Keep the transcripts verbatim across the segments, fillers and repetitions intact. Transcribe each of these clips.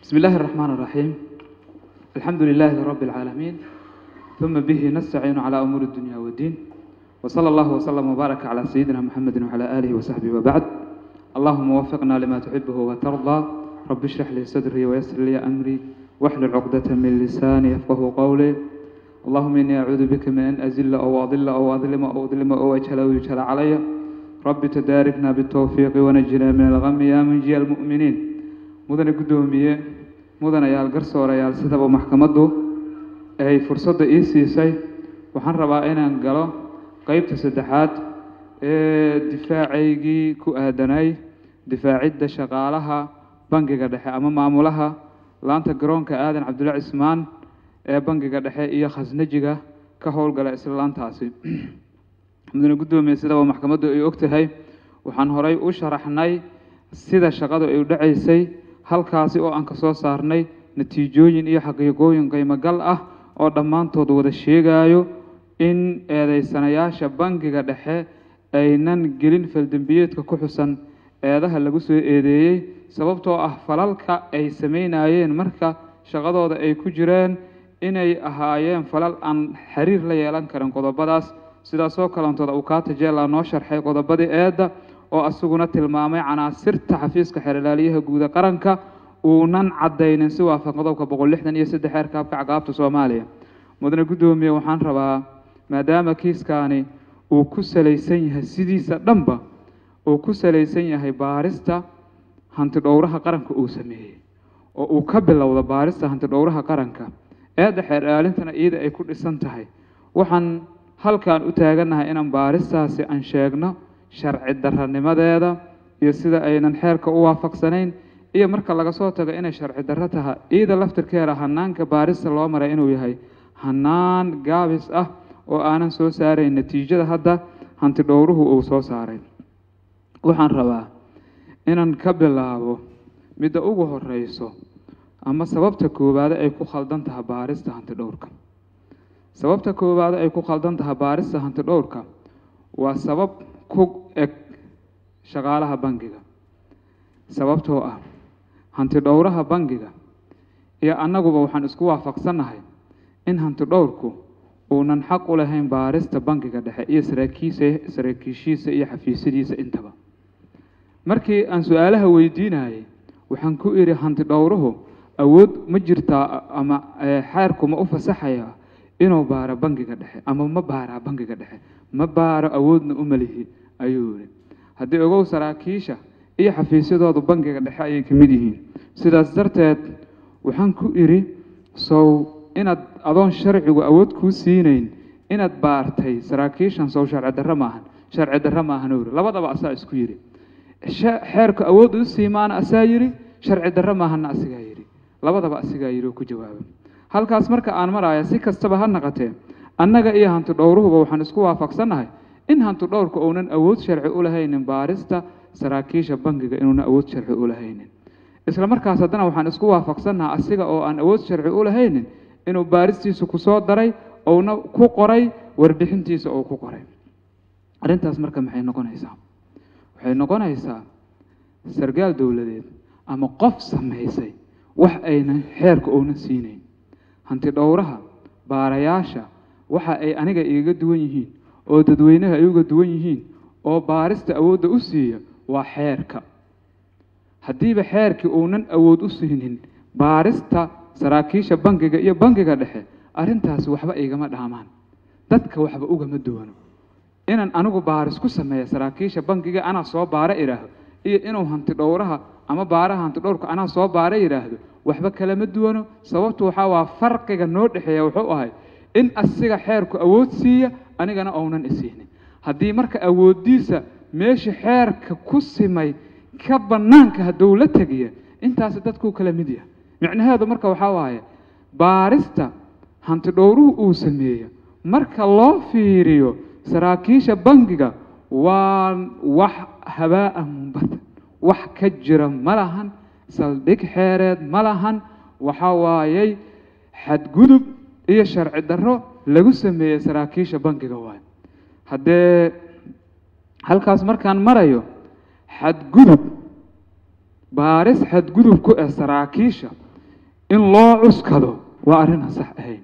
بسم الله الرحمن الرحيم. الحمد لله رب العالمين، ثم به نستعين على أمور الدنيا والدين، وصلى الله وسلم وبارك على سيدنا محمد وعلى آله وصحبه وبعد. اللهم وفقنا لما تحبه وترضى. رب اشرح لي صدري ويسر لي أمري واحلل عقدة من لساني يفقه قولي. اللهم إني أعوذ بك من أن أزل أو أضل أو أظلم أو أظلم أو أجهل أو يجهل علي. رب تداركنا بالتوفيق ونجنا من الغم يا منجي المؤمنين. مدن قدومية مدن يا القرصور يا السدب ومحكمته أي فرصة إيسي سي وحن ربائنا نقله قيبت سدحات دفاعي كو آدناي دفاعي دا شغالها بنقي قدحي أما معمولها لانتا قرون كآدن عبد الله عثمان بنقي قدحي إيا خزنجيغا كهول قلا إسلام تاسي مدن قدومية سدب ومحكمته إي أكتهي وحن هراي وشرحناي سيدا شغادو إيو دعيسي halkaasi oo aan ka soo saarnay natiijooyin iyo xaqiiqooyin qiimo gal ah oo dhammaantood wada sheegayo in eedeysanayaasha bangiga dhexe aynan gelin faldambiyeedka ku xusan eedaha lagu soo eedeeyay sababtoo ah falalka ay sameynayeen marka shaqadooda ay ku jireen inay ahaayeen falal aan xiriir la yeelan karin qodobadaas sidaas oo kalantooda uu ka tajeela noo sharxay qodobadii eedda oo asuguna tilmaamay canaasirta xafiiska xeerlaaliyaha guud qaranka uunan cadeynin si waafaqsan qodobka boqol lixdan iyo saddex ee kaabka caqabta Soomaaliya. mudane gudoomiye waxaan rabaa maadaama kiiskaani uu ku saleysan yahay sidiisa dhanba oo ku saleysan yahay baarista hanti dhowraha qaranka uu sameeyay oo uu ka bilowdo baarista hanti dhowraha qaranka eedda xeerlaalintana iyada ay ku dhisan tahay waxaan halkaan u taaganahay inaan baaristaasi aan sheegno sharci darranimadeeda iyo sida aynan xeerka u waafaqsanayn iyo marka laga soo tago inay sharci darro tahay iyada laftirkeeda hanaanka baarista loo maray inuu yahay hanaan gaabis ah oo aanan soo saarayn natiijada hadda hanti dhowruhu uu soo saaray. waxaan rabaa inaan ka bilaabo midda ugu horeyso ama sababta koowaad ay ku khaldan tahay baarista hanti dhowrka. sababta koowaad ay ku khaldan tahay baarista hanti dhowrka waa sabab ku eg shaqaalaha bangiga sababtoo ah hanti dhowraha bangiga iyo annaguba waxaan isku waafaqsanahay in hanti dhowrku uunan xaq u lahayn baarista bangiga dhexe iyo saraakiisha saraakiishiisa iyo xafiisyadiisa intaba. markii aan su'aalaha weydiinayay waxaan ku iri hanti dhowruhu awood ma jirtaa ama xeerku ma u fasaxaya inuu baaro bangiga dhexe ama ma baara bangiga dhexe ma baaro awoodna u malihi ayuu yiri. haddii ogow saraakiisha iyo xafiisyadoodu bangiga dhexe ayay ka mid yihiin sidaas darteed waxaan ku iri sow inaad adoon sharcigu awood kuu siinayn inaad baartay saraakiishan sow sharci darro maahan sharci darro maahan uu yiri. labadaba asaa isku yiri xeerku awood u siimaana asaa yiri sharci darro maahan asigaa yiri labadaba asigaa yiri oo ku jawaabay. halkaas marka aan maraaya si kastaba ha naqatee annaga iyo hanti dhowruhuba waxaan isku waafaqsanahay in hanti dhowrku uunan awood sharci u lahaynin baarista saraakiisha bangiga inuuna awood sharci u lahaynin isla markaas haddana waxaan isku waafaqsanahay asiga oo aan awood sharci u lahaynin inuu baaristiisu ku soo daray oona ku qoray warbixintiisa oo ku qoray. arrintaas marka maxay noqonaysaa waxay noqonaysaa sargaal dowladeed ama qof sameysay wax aynan xeerka uuna siinayn. hanti dhowraha baarayaasha waxa ay aniga iga duwan yihiin oo dadweynaha ay uga duwan yihiin oo baarista awoodda u siiya waa xeerka. haddiiba xeerkii uunan awood u siinin baarista saraakiisha bangiga iyo bangiga dhexe arrintaasi waxba igama dhaamaan dadka waxba ugama duwano inaan anigu baaris ku sameeyo saraakiisha bangiga anaa soo baara idhaahdo iyo inuu hanti dhowraha ama baaraha hanti dhowrka anaa soo baara yidhaahdo waxba kalama duwano sababtu waxaa waa farqiga noo dhexeeya wuxuu ahay in asiga xeerku awood siiya anigana uunan isiinin. haddii marka awoodiisa meesha xeerka ku simay ka banaanka hadduu la tagiya intaas dadku kala mid yahay. micnaheedu marka waxaa waaye baarista hanti dhowruhu uu sameeyo marka loo fiiriyo saraakiisha bangiga waa wax habaa munbata wax ka jira ma lahan saldhig xeereed ma lahan waxa waayay xadgudub iyo sharci darro lagu sameeyay saraakiisha bangiga waay. haddee halkaas markaan marayo xadgudub baaris xadgudub ku ah saraakiisha in loo cuskado waa arrin aan sax ahayn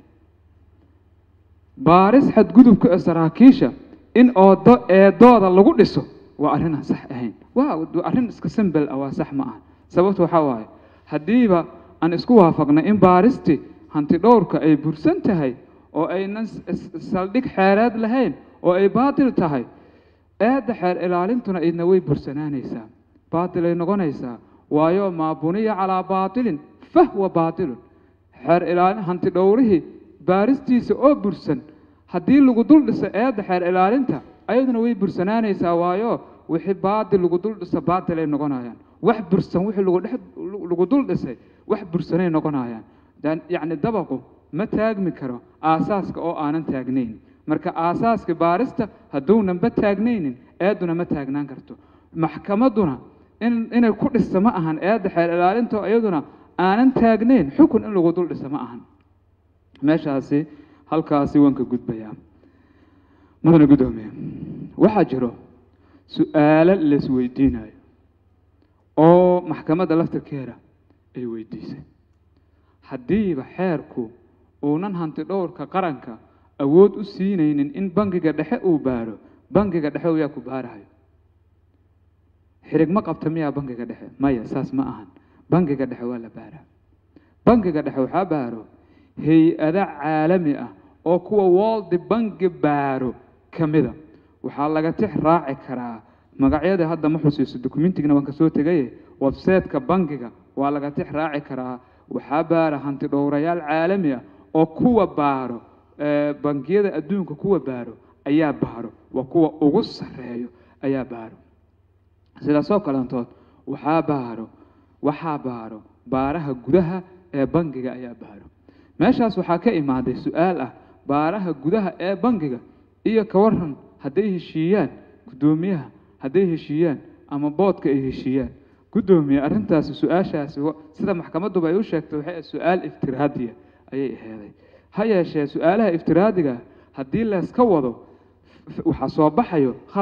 baaris xadgudubka saraakiisha in oodo eedooda lagu dhiso waa arrin aan sax ahayn waa arrin iska simple ah waa sax ma aha sababtu waxa waaye hadiiba aan isku waafaqnay in baaristi hanti dhowrka ay bursan tahay oo aynan saldhig xeereed lahayn oo ay baatil tahay eedda xeer ilaalintuna idna way bursanaanaysaa baatil ay noqonaysaa waayo maa buniya calaa baatilin fahwa baatilun xeer ilaalin hanti dhowrihii baaristiisa oo bursan haddii lagu dul dhiso eedda xeer ilaalinta ayaduna way bursanaanaysaa waayo wixii baatil lagu dul dhiso baatil ay noqonayaan wax bursan wixii lagu dhex lagu dul dhisay wax bursanay noqonayaan yacni dabaqu ma taagmi karo aasaaska oo aanan taagnayn marka aasaaska baarista hadduunan ba taagnaynin eeduna ma taagnaan karto maxkamaduna in inay ku dhisto ma ahan eedda xeer ilaalinta iyaduna aanan taagnayn xukun in lagu dul dhiso ma ahan meeshaasi halkaasi waan ka gudbayaa mudane gudoomiye waxaa jiro su'aalo la isweydiinayo oo maxkamadda laftirkeeda ay weydiisay haddiiba xeerku uunan hanti dhowrka qaranka awood u siinaynin in bangiga dhexe uu baaro bangiga dhexe yaa ku baarayo xirig ma qabta miyaa bangiga dhexe maya saas ma ahan bangiga dhexe waa la baaraa bangiga dhexe waxaa baaro hay-ada caalami ah oo kuwa world bangi baaro ka mida waxaa laga tix raaci karaa magacyada hadda ma xusiiso dokumentigna waan ka soo tegaye website-ka bangiga waa laga tix raaci karaa waxaa baara hanti dhowrayaal caalami ah oo kuwa baaro bangiyada adduunka kuwa baaro ayaa baaro waa kuwa ugu sareeyo ayaa baaro sidaasoo kalantood waxaa baaro waxaa baaro baaraha gudaha ee bangiga ayaa baaro meeshaas waxaa ka imaaday su'aal ah baaraha gudaha ee bangiga iyo ka waran hadday heshiiyaan gudoomiyaha hadday heshiiyaan ama boodka ay heshiiyaan gudoomiye arrintaasi su'aashaasi sida maxkamaddu ay u sheegtay waxay su'aal iftiraadiya ayay aheeday ha yeeshee su'aalaha iftiraadiga haddii la iska wado waxa soo baxayo